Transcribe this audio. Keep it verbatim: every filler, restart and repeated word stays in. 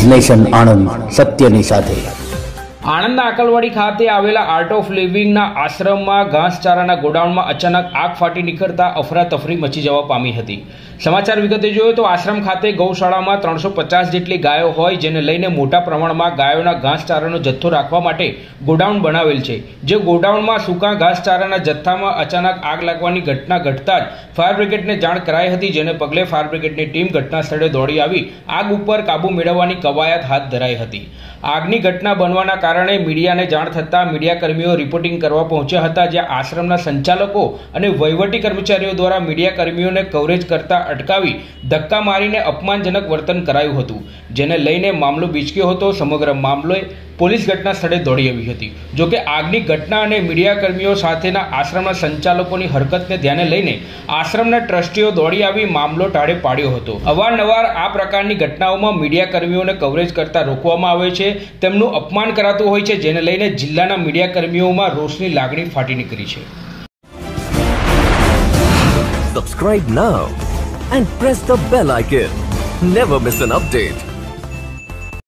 News nation Anand, સત્યની સાથે। આણંદના આકલવાડી ખાતે આવેલા આર્ટ ઓફ લિવિંગના આશ્રમમાં ઘાસચારાના ગોડાઉનમાં અચાનક આગ ફાટી નીકળતા અફરાતફરી મચી જવા પામી હતી। સમાચાર વિગતે જોઈએ તો આશ્રમ ખાતે ગૌશાળામાં ત્રણસો પચાસ જેટલી ગાયો હોય, જેને લઈને મોટા પ્રમાણમાં ગાયોના ઘાસચારાનો જથ્થો રાખવા માટે ગોડાઉન બનાવેલ છે। જે ગોડાઉનમાં સૂકા ઘાસચારાના જથ્થામાં અચાનક આગ લાગવાની ઘટના ઘટતા જ ફાયર બ્રિગેડને જાણ કરાઈ હતી, જેને પગલે ફાયર બ્રિગેડની ટીમ ઘટના સ્થળે દોડી આવી આગ ઉપર કાબુ મેળવવાની કવાયત હાથ ધરાઈ હતી। આગની ઘટના બનવાના કારણે મીડિયાને જાણ થતાં મીડિયાકર્મીઓ રિપોર્ટિંગ કરવા પહોંચ્યા હતા, જ્યાં આશ્રમના સંચાલકો અને વહીવટી કર્મચારીઓ દ્વારા મીડિયાકર્મીઓને કવરેજ કરતા અટકાવી ધક્કા મારીને અપમાનજનક વર્તન કરાયું હતું, જેને લઈને મામલો બીચક્યો હતો। સમગ્ર મામલે પોલીસ ઘટના સ્થળે દોડી આવી હતી। જોકે આગની ઘટના અને મીડિયાકર્મીઓ સાથેના આશ્રમના સંચાલકોની હરકતને ધ્યાને લઈને આશ્રમના ટ્રસ્ટીઓ દોડી આવી મામલો ટાળે પાડ્યો હતો। અવારનવાર આ પ્રકારની ઘટનાઓમાં મીડિયાકર્મીઓને કવરેજ કરતા રોકવામાં આવે છે, તેમનું અપમાન કરાતું હોય છે, જેને લઈને જિલ્લાના મીડિયાકર્મીઓમાં રોષની લાગણી ફાટી નીકળી છે। Subscribe now and press the bell icon. Never miss an update.